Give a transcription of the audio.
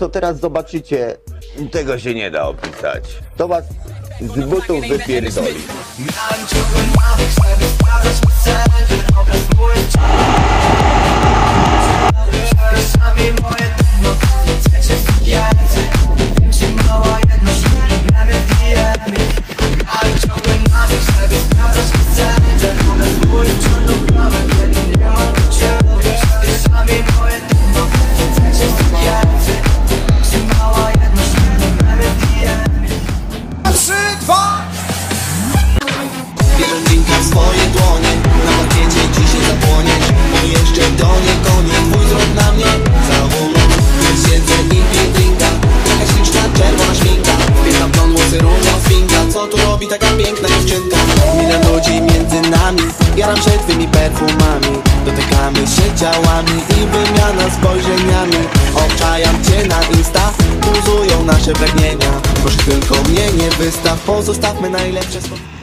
co teraz zobaczycie, Tego się nie da opisać. to was z butów wypierdoli. Miałem ciągle nawyk, żeby sprawdzać cel. Ten obraz mój czasami moje dno. Chcecie pieniędzy, wiem ci mała jedna, że miałem DM. Miałem ciągle nawyk, żeby sprawdzać cel. Ten obraz mój czarno-biały, kiedy nie ma do ciebie. Czasami moje dno. Chcecie pieniędzy, wiem ci mała jedna, że miałem DM. 3, 2 Bierz drinka w swoje dłonie, na parkiecie dzisiaj zapłoniesz. Bo jeszcze to nie koniec, twój wzrok na mnie zaułał. Siedzę i piję drinka, jakaś liczna czerwona szminka. Wpieram blond, włosy róża swinga. Co tu robi taka piękna dziewczynka? Milion ludzi między nami, jaram się twymi perfumami. Dotykamy się ciałami i wymiana spojrzeniami. Obczajam cię na Insta, buzują nasze pragnienia. Proszę tylko mnie nie wystaw, pozostawmy najlepsze słowa.